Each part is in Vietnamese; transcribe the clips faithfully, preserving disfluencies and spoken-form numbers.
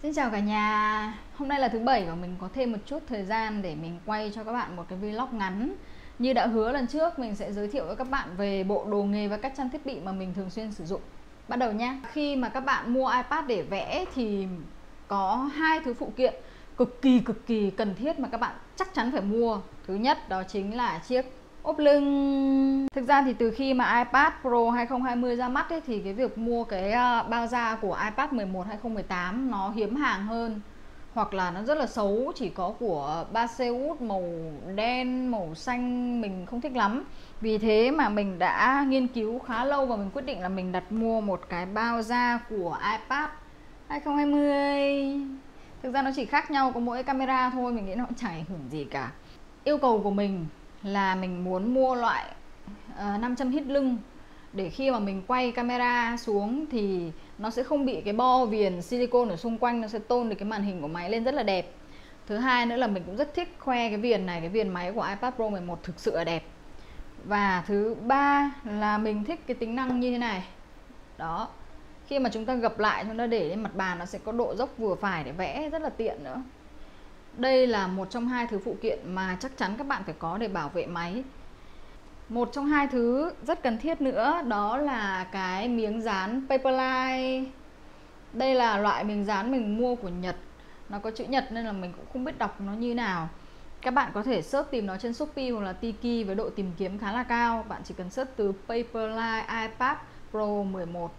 Xin chào cả nhà. Hôm nay là thứ bảy và mình có thêm một chút thời gian để mình quay cho các bạn một cái vlog ngắn. Như đã hứa lần trước, mình sẽ giới thiệu với các bạn về bộ đồ nghề và các trang thiết bị mà mình thường xuyên sử dụng. Bắt đầu nhé. Khi mà các bạn mua iPad để vẽ thì có hai thứ phụ kiện cực kỳ cực kỳ cần thiết mà các bạn chắc chắn phải mua. Thứ nhất đó chính là chiếc ốp lưng. Thực ra thì từ khi mà iPad Pro hai không hai không ra mắt ấy, thì cái việc mua cái bao da của iPad mười một hai không một tám nó hiếm hàng hơn, hoặc là nó rất là xấu, chỉ có của Baseus màu đen, màu xanh mình không thích lắm. Vì thế mà mình đã nghiên cứu khá lâu và mình quyết định là mình đặt mua một cái bao da của iPad hai không hai không. Thực ra nó chỉ khác nhau có mỗi camera thôi, mình nghĩ nó cũng chẳng ảnh hưởng gì cả. Yêu cầu của mình là mình muốn mua loại uh, nam châm hít lưng, để khi mà mình quay camera xuống thì nó sẽ không bị cái bo viền silicone ở xung quanh, nó sẽ tôn được cái màn hình của máy lên rất là đẹp. Thứ hai nữa là mình cũng rất thích khoe cái viền này, cái viền máy của iPad Pro mười một thực sự là đẹp. Và thứ ba là mình thích cái tính năng như thế này. Đó, khi mà chúng ta gập lại, chúng ta để lên mặt bàn, nó sẽ có độ dốc vừa phải để vẽ, rất là tiện nữa. Đây là một trong hai thứ phụ kiện mà chắc chắn các bạn phải có để bảo vệ máy. Một trong hai thứ rất cần thiết nữa đó là cái miếng dán Paperlike. Đây là loại miếng dán mình mua của Nhật, nó có chữ Nhật nên là mình cũng không biết đọc nó như nào. Các bạn có thể search tìm nó trên Shopee hoặc là Tiki với độ tìm kiếm khá là cao. Bạn chỉ cần search từ Paperlike iPad Pro mười một.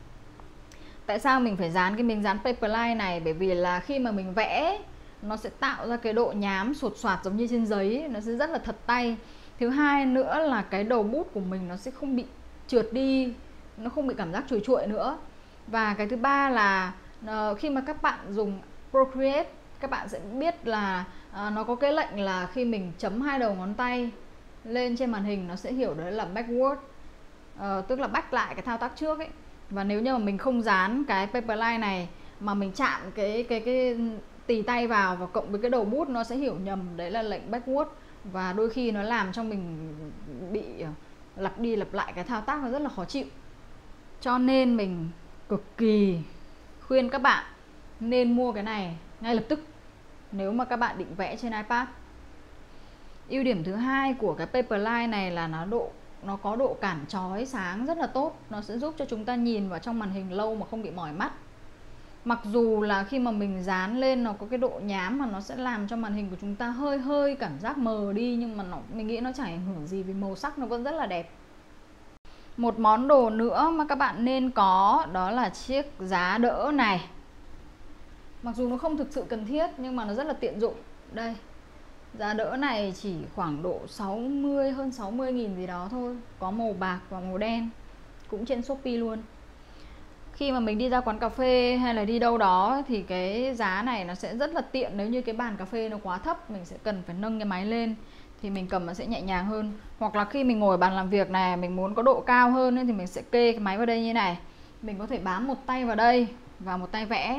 Tại sao mình phải dán cái miếng dán Paperlike này? Bởi vì là khi mà mình vẽ, nó sẽ tạo ra cái độ nhám sột soạt giống như trên giấy, nó sẽ rất là thật tay. Thứ hai nữa là cái đầu bút của mình nó sẽ không bị trượt đi, nó không bị cảm giác chuồi chuội nữa. Và cái thứ ba là uh, khi mà các bạn dùng Procreate, các bạn sẽ biết là uh, nó có cái lệnh là khi mình chấm hai đầu ngón tay lên trên màn hình, nó sẽ hiểu đấy là backward, uh, tức là back lại cái thao tác trước ấy. Và nếu như mà mình không dán cái Paperlike này mà mình chạm cái cái cái tì tay vào và cộng với cái đầu bút, nó sẽ hiểu nhầm đấy là lệnh backward, và đôi khi nó làm cho mình bị lặp đi lặp lại cái thao tác, nó rất là khó chịu. Cho nên mình cực kỳ khuyên các bạn nên mua cái này ngay lập tức nếu mà các bạn định vẽ trên iPad. Ưu điểm thứ hai của cái Paperlike này là nó độ nó có độ cản chói sáng rất là tốt, nó sẽ giúp cho chúng ta nhìn vào trong màn hình lâu mà không bị mỏi mắt. Mặc dù là khi mà mình dán lên nó có cái độ nhám mà nó sẽ làm cho màn hình của chúng ta hơi hơi cảm giác mờ đi, nhưng mà nó, mình nghĩ nó chẳng ảnh hưởng gì vì màu sắc nó vẫn rất là đẹp. Một món đồ nữa mà các bạn nên có đó là chiếc giá đỡ này. Mặc dù nó không thực sự cần thiết nhưng mà nó rất là tiện dụng. Đây, giá đỡ này chỉ khoảng độ sáu mươi, hơn sáu mươi nghìn gì đó thôi. Có màu bạc và màu đen, cũng trên Shopee luôn. Khi mà mình đi ra quán cà phê hay là đi đâu đó thì cái giá này nó sẽ rất là tiện. Nếu như cái bàn cà phê nó quá thấp, mình sẽ cần phải nâng cái máy lên thì mình cầm nó sẽ nhẹ nhàng hơn. Hoặc là khi mình ngồi bàn làm việc này, mình muốn có độ cao hơn thì mình sẽ kê cái máy vào đây như này. Mình có thể bám một tay vào đây và một tay vẽ,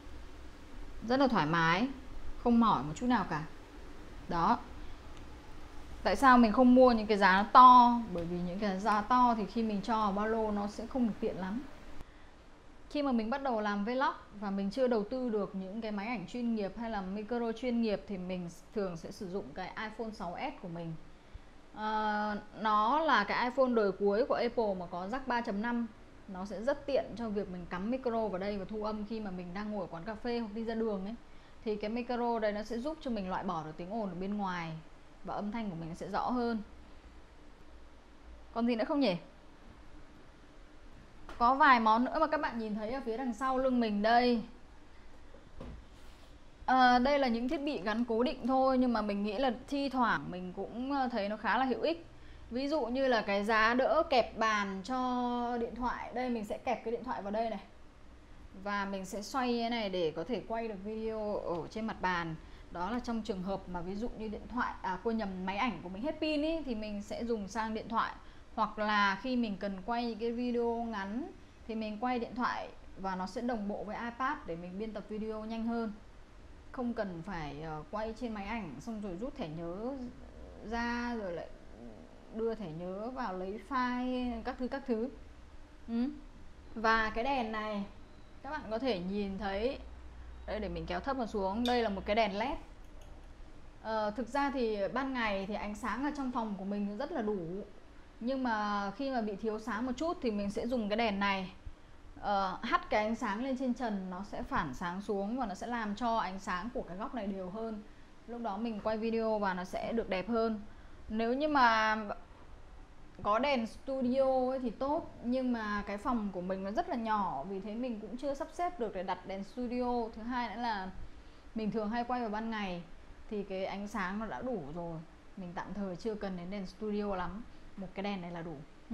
rất là thoải mái, không mỏi một chút nào cả. Đó. Tại sao mình không mua những cái giá nó to? Bởi vì những cái giá to thì khi mình cho vào ba lô nó sẽ không được tiện lắm. Khi mà mình bắt đầu làm vlog và mình chưa đầu tư được những cái máy ảnh chuyên nghiệp hay là micro chuyên nghiệp thì mình thường sẽ sử dụng cái iPhone sáu S của mình. à, Nó là cái iPhone đời cuối của Apple mà có jack ba chấm năm. Nó sẽ rất tiện cho việc mình cắm micro vào đây và thu âm khi mà mình đang ngồi ở quán cà phê hoặc đi ra đường ấy. Thì cái micro đây nó sẽ giúp cho mình loại bỏ được tiếng ồn ở bên ngoài và âm thanh của mình sẽ rõ hơn. Còn gì nữa không nhỉ? Có vài món nữa mà các bạn nhìn thấy ở phía đằng sau lưng mình đây. à, Đây là những thiết bị gắn cố định thôi, nhưng mà mình nghĩ là thi thoảng mình cũng thấy nó khá là hữu ích. Ví dụ như là cái giá đỡ kẹp bàn cho điện thoại. Đây mình sẽ kẹp cái điện thoại vào đây này, và mình sẽ xoay như thế này để có thể quay được video ở trên mặt bàn. Đó là trong trường hợp mà ví dụ như điện thoại, à quên nhầm, máy ảnh của mình hết pin ý, thì mình sẽ dùng sang điện thoại. Hoặc là khi mình cần quay những cái video ngắn thì mình quay điện thoại và nó sẽ đồng bộ với iPad để mình biên tập video nhanh hơn. Không cần phải uh, quay trên máy ảnh xong rồi rút thẻ nhớ ra rồi lại đưa thẻ nhớ vào lấy file các thứ các thứ. Ừ. Và cái đèn này các bạn có thể nhìn thấy Đây, để mình kéo thấp vào xuống. Đây là một cái đèn led. Ờ, thực ra thì ban ngày thì ánh sáng ở trong phòng của mình rất là đủ, nhưng mà khi mà bị thiếu sáng một chút thì mình sẽ dùng cái đèn này. Ờ, hắt cái ánh sáng lên trên trần, nó sẽ phản sáng xuống và nó sẽ làm cho ánh sáng của cái góc này đều hơn. Lúc đó mình quay video và nó sẽ được đẹp hơn. Nếu như mà có đèn studio ấy thì tốt, nhưng mà cái phòng của mình nó rất là nhỏ, vì thế mình cũng chưa sắp xếp được để đặt đèn studio. Thứ hai nữa là mình thường hay quay vào ban ngày thì cái ánh sáng nó đã đủ rồi, mình tạm thời chưa cần đến đèn studio lắm. Một cái đèn này là đủ.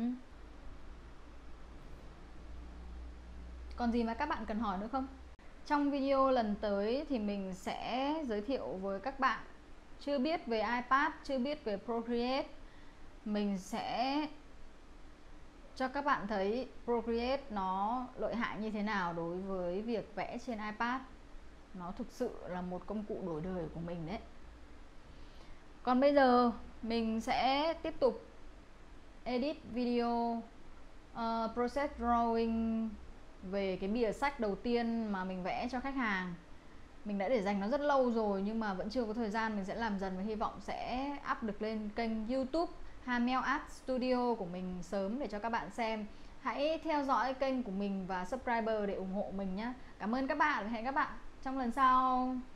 Còn gì mà các bạn cần hỏi nữa không? Trong video lần tới thì mình sẽ giới thiệu với các bạn chưa biết về iPad, chưa biết về Procreate. Mình sẽ cho các bạn thấy Procreate nó lợi hại như thế nào đối với việc vẽ trên iPad. Nó thực sự là một công cụ đổi đời của mình đấy. Còn bây giờ mình sẽ tiếp tục edit video, uh, process drawing về cái bìa sách đầu tiên mà mình vẽ cho khách hàng. Mình đã để dành nó rất lâu rồi nhưng mà vẫn chưa có thời gian. Mình sẽ làm dần và hy vọng sẽ up được lên kênh YouTube Hamel Art Studio của mình sớm để cho các bạn xem. Hãy theo dõi kênh của mình và subscriber để ủng hộ mình nhé. Cảm ơn các bạn và hẹn các bạn trong lần sau.